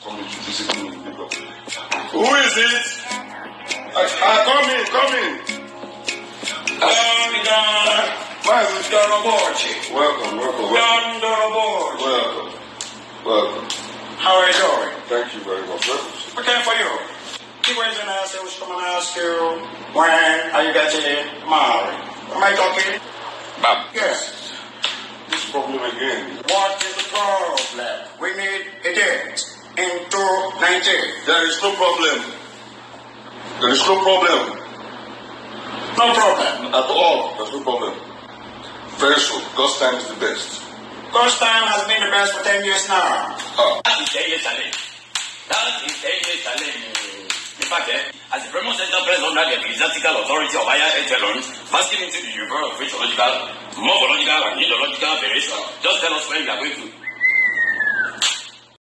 coming to visit me in Lagos. Who is it? Come in. Welcome. How are you doing? Thank you very much. Okay for you. He went and asked, I was coming to ask you, when are you getting married? Am I talking? Bob. Yes. This problem again. What is the problem? We need a date in 2019. There is no problem. No problem. At all. There's no problem. Very soon. God's time is the best. God's time has been the best for 10 years now. That is daily challenge. In fact, as the Premier Center President under the Ecclesiastical Authority of Higher Echelon, basking into the universe of physiological, morphological, and neurological variation, just tell us when you are going to